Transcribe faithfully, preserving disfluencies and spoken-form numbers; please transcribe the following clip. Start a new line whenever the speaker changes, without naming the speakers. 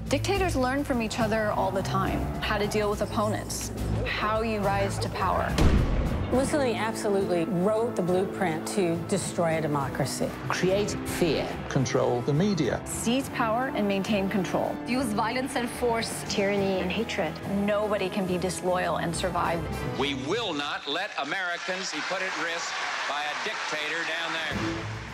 Dictators learn from each other all the time, how to deal with opponents, how you rise to power.
Mussolini absolutely wrote the blueprint to destroy a democracy.
Create fear.
Control the media.
Seize power and maintain control.
Use violence and force, tyranny and hatred.
Nobody can be disloyal and survive.
We will not let Americans be put at risk by a dictator down there.